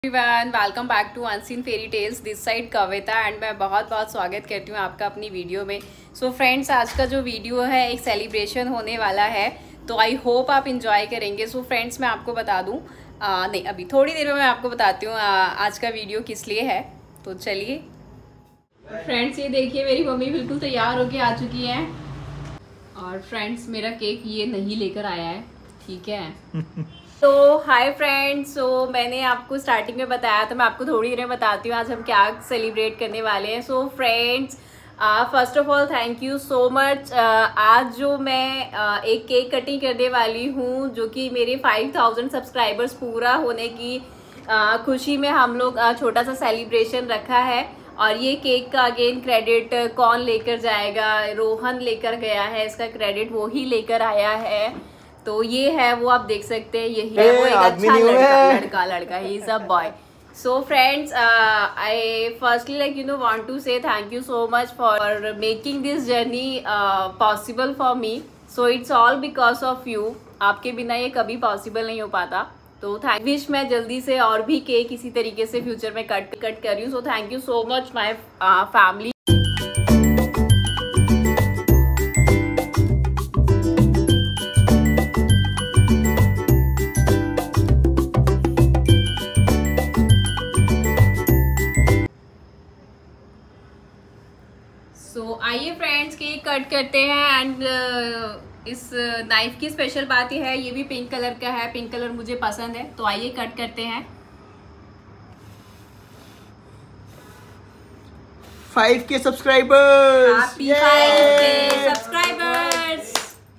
Everyone, welcome back to unseen fairy tales. This side Kavita and मैं बहुत बहुत स्वागत करती हूँ आपका अपनी वीडियो में। सो फ्रेंड्स, आज का जो वीडियो है एक सेलिब्रेशन होने वाला है, तो आई होप आप इंजॉय करेंगे। सो फ्रेंड्स, मैं आपको बता दूँ नहीं, अभी थोड़ी देर में मैं आपको बताती हूँ आज का वीडियो किस लिए है। तो चलिए फ्रेंड्स, ये देखिए मेरी मम्मी बिल्कुल तैयार होके आ चुकी है। और फ्रेंड्स, मेरा केक ये नहीं लेकर आया है, ठीक है। तो हाय फ्रेंड्स, सो मैंने आपको स्टार्टिंग में बताया, तो मैं आपको थोड़ी देर में बताती हूँ आज हम क्या सेलिब्रेट करने वाले हैं। So friends, first of all thank you so much. आज जो मैं एक केक कटिंग करने वाली हूँ, जो कि मेरे 5000 सब्सक्राइबर्स पूरा होने की खुशी में हम लोग छोटा सा सेलिब्रेशन रखा है। और ये केक का अगेन क्रेडिट कौन लेकर जाएगा? रोहन लेकर गया है, इसका क्रेडिट वो ही लेकर आया है। तो ये है वो, आप देख सकते हैं, यही है वो, एक अच्छा लड़का he is a boy. So friends, I firstly want to say thank you so much for making this journey possible for me. So it's all because of you. आपके बिना ये कभी पॉसिबल नहीं हो पाता। तो थैंक विश मैं जल्दी से और भी केक इसी तरीके से फ्यूचर में कट कर रही हूँ। So thank you so much my family. So आइए फ्रेंड्स, केक कट करते हैं। एंड इस नाइफ की स्पेशल बात यह है, ये भी पिंक कलर का है। पिंक कलर मुझे पसंद है, तो आइए कट करते हैं। 5K subscribers, happy 5K subscribers.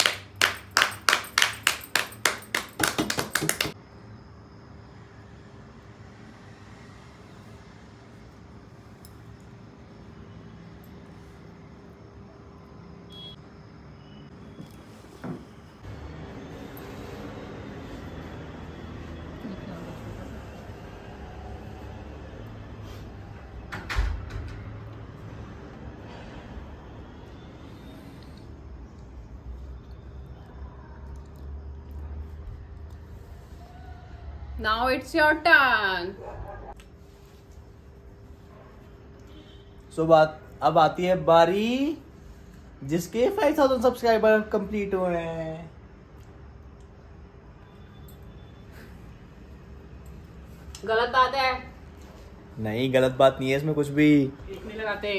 Now it's your turn. So अब आती है बारी जिसके 5000 सब्सक्राइबर कंप्लीट हुए हैं। गलत बात है? नहीं, गलत बात नहीं है इसमें कुछ भी। नहीं लगाते।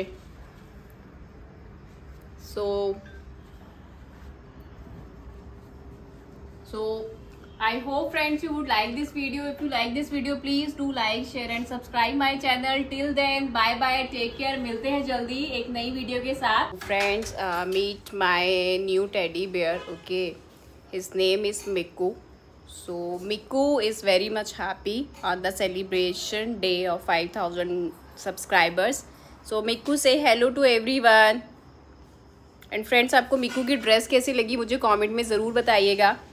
So I hope friends you would like this video. If you like this video, please do like, share and subscribe my channel. Till then, bye bye, take care. मिलते हैं जल्दी एक नई वीडियो के साथ। Friends, meet my new teddy bear. Okay, his name is Miku. So Miku is very much happy on the celebration day of 5000 subscribers. So Miku, say hello to everyone. And friends, आपको मिकू की dress कैसी लगी मुझे comment में ज़रूर बताइएगा।